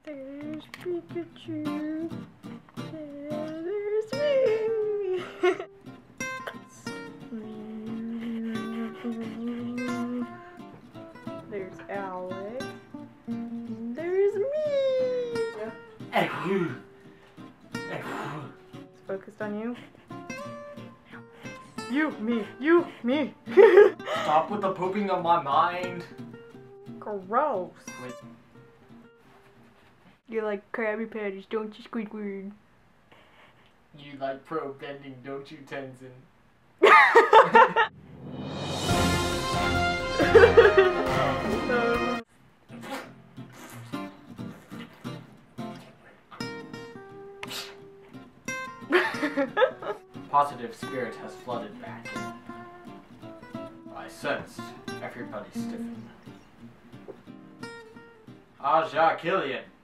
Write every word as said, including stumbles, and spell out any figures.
There's Pikachu. There's me. There's Alex. There's me. It's focused on you. You, me, you, me. Stop with the pooping of my mind. Gross. Wait. You like Krabby Patties, don't you, Squidward? You like pro bending, don't you, Tenzin? um. Positive spirit has flooded back. I sensed everybody stiffen. Aja Killian.